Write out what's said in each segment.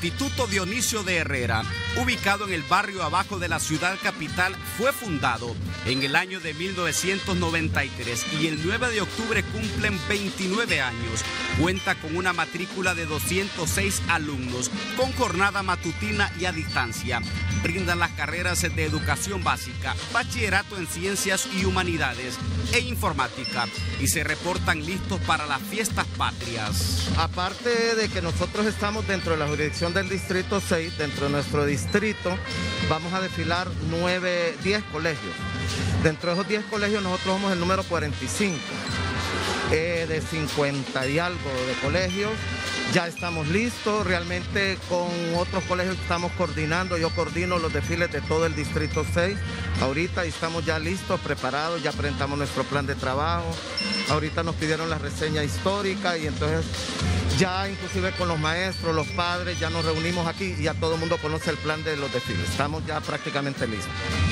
Instituto Dionisio de Herrera, ubicado en el barrio abajo de la ciudad capital, fue fundado en el año de 1993 y el 9 de octubre cumplen 29 años. Cuenta con una matrícula de 206 alumnos, con jornada matutina y a distancia. Brindan las carreras de educación básica, bachillerato en ciencias y humanidades e informática, y se reportan listos para las fiestas patrias. Aparte de que nosotros estamos dentro de la jurisdicción del Distrito 6, dentro de nuestro distrito, vamos a desfilar 10 colegios. Dentro de esos 10 colegios nosotros somos el número 45, de 50 y algo de colegios. Ya estamos listos, realmente con otros colegios estamos coordinando, yo coordino los desfiles de todo el Distrito 6, ahorita estamos ya listos, preparados, ya presentamos nuestro plan de trabajo, ahorita nos pidieron la reseña histórica y entonces ya inclusive con los maestros, los padres, ya nos reunimos aquí y ya todo el mundo conoce el plan de los desfiles, estamos ya prácticamente listos.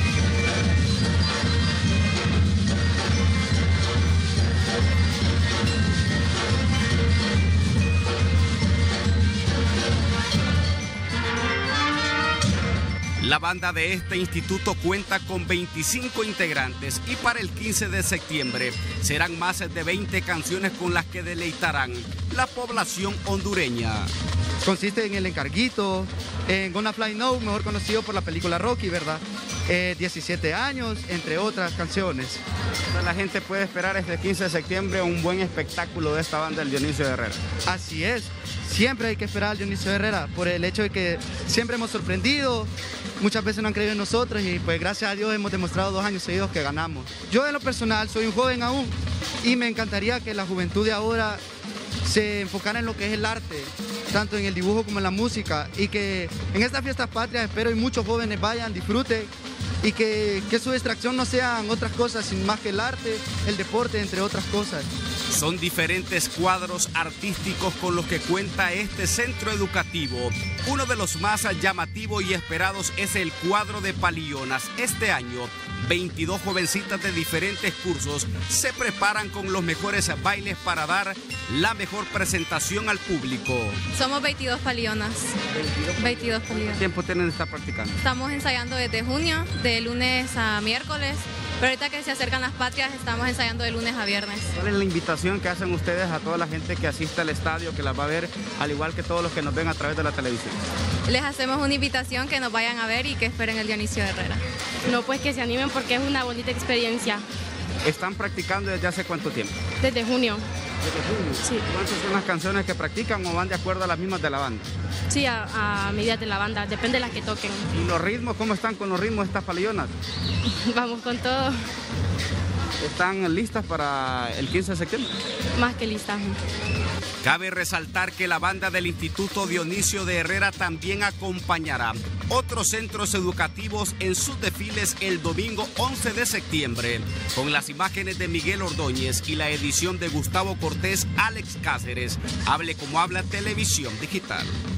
La banda de este instituto cuenta con 25 integrantes y para el 15 de septiembre serán más de 20 canciones con las que deleitarán la población hondureña. Consiste en El Encarguito, en Gonna Fly Now, mejor conocido por la película Rocky, ¿verdad? 17 años, entre otras canciones. La gente puede esperar este 15 de septiembre un buen espectáculo de esta banda del Dionisio de Herrera. Así es, siempre hay que esperar al Dionisio de Herrera por el hecho de que siempre hemos sorprendido, muchas veces no han creído en nosotros y pues gracias a Dios hemos demostrado 2 años seguidos que ganamos. Yo en lo personal soy un joven aún y me encantaría que la juventud de ahora se enfocara en lo que es el arte, tanto en el dibujo como en la música, y que en estas fiestas patrias espero que muchos jóvenes vayan, disfruten y que su distracción no sean otras cosas sin más que el arte, el deporte, entre otras cosas. Son diferentes cuadros artísticos con los que cuenta este centro educativo. Uno de los más llamativos y esperados es el cuadro de Palillonas. Este año, 22 jovencitas de diferentes cursos se preparan con los mejores bailes para dar la mejor presentación al público. Somos 22 palillonas. 22 palillonas. ¿Cuánto tiempo tienen de estar practicando? Estamos ensayando desde junio, de lunes a miércoles. Pero ahorita que se acercan las patrias, estamos ensayando de lunes a viernes. ¿Cuál es la invitación que hacen ustedes a toda la gente que asiste al estadio, que las va a ver, al igual que todos los que nos ven a través de la televisión? Les hacemos una invitación que nos vayan a ver y que esperen el Dionisio de Herrera. No, pues que se animen porque es una bonita experiencia. ¿Están practicando desde hace cuánto tiempo? Desde junio. ¿Desde junio? Sí. ¿Cuántas son las canciones que practican o van de acuerdo a las mismas de la banda? Sí, a medidas de la banda, depende de las que toquen. ¿Y los ritmos? ¿Cómo están con los ritmos estas palillonas? Vamos con todo. ¿Están listas para el 15 de septiembre? Más que listas. Cabe resaltar que la banda del Instituto Dionisio de Herrera también acompañará otros centros educativos en sus desfiles el domingo 11 de septiembre, con las imágenes de Miguel Ordóñez y la edición de Gustavo Cortés, Alex Cáceres. Hable como habla Televisión Digital.